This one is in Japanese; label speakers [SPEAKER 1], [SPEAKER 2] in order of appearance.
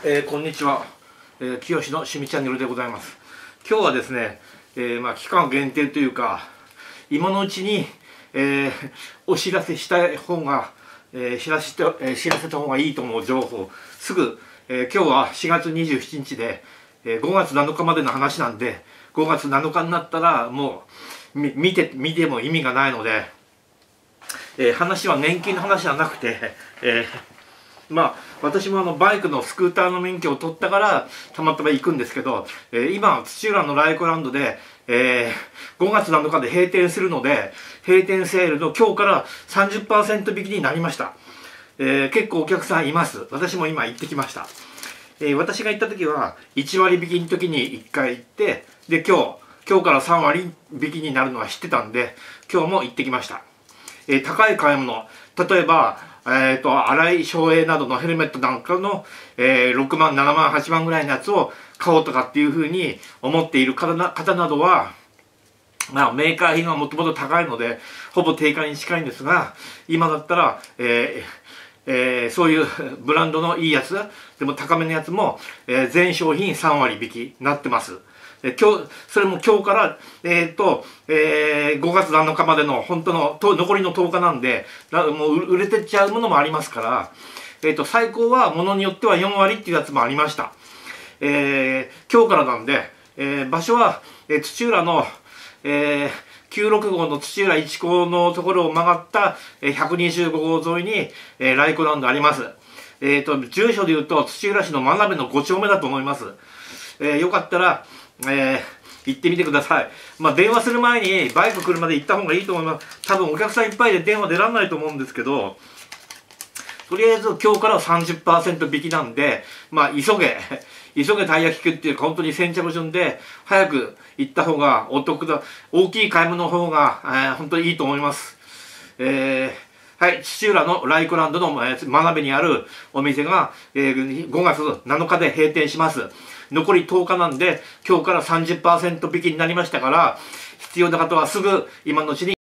[SPEAKER 1] こんにちは、清の趣味チャンネルでございます。今日はですね、期間限定というか今のうちに、お知らせしたい方が、知らせた方がいいと思う情報すぐ、今日は4月27日で、5月7日までの話なんで、5月7日になったらもう見ても意味がないので、話は年金の話じゃなくて、私もバイクのスクーターの免許を取ったからたまたま行くんですけど、今土浦のライコランドで、5月7日で閉店するので、閉店セールの今日から 30% 引きになりました。結構お客さんいます。私も今行ってきました。私が行った時は1割引きの時に1回行って、で今日から3割引きになるのは知ってたんで、今日も行ってきました。高い買い物、例えば荒井省エなどのヘルメットなんかの、6万7万8万ぐらいのやつを買おうとかっていうふうに思っている方などは、メーカー品はもともと高いのでほぼ定価に近いんですが、今だったら、そういうブランドのいいやつでも高めのやつも、全商品3割引きになってます。それも今日から、5月7日までの本当の残りの10日なんで、もう売れてっちゃうものもありますから、最高はものによっては4割っていうやつもありました。今日からなんで、場所は、土浦の、96号の土浦一高のところを曲がった125号沿いに、ライコランドあります。住所で言うと土浦市の真鍋の5丁目だと思います。よかったら行ってみてください。電話する前にバイク車で行った方がいいと思います。多分お客さんいっぱいで電話出られないと思うんですけど、とりあえず今日から 30% 引きなんで、急げタイヤ引くっていうか、本当に先着順で早く行った方がお得だ。大きい買い物の方が、本当にいいと思います。はい、土浦のライコランドの真鍋にあるお店が、5月7日で閉店します。残り10日なんで、今日から 30% 引きになりましたから、必要な方はすぐ今のうちに